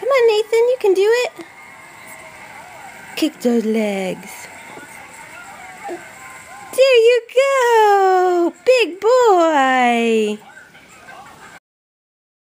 Come on, Nathan, you can do it. Kick those legs. There you go. Big boy.